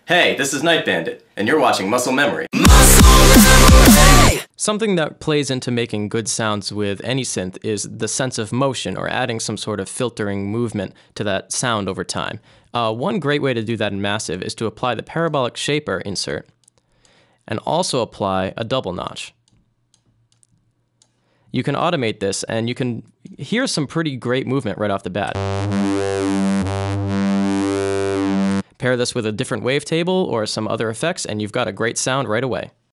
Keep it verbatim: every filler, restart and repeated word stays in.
Hey, this is NightBandit, and you're watching Muscle Memory. Something that plays into making good sounds with any synth is the sense of motion, or adding some sort of filtering movement to that sound over time. Uh, one great way to do that in Massive is to apply the Parabolic shaper insert, and also apply a double notch. You can automate this, and you can hear some pretty great movement right off the bat. Pair this with a different wavetable or some other effects, and you've got a great sound right away.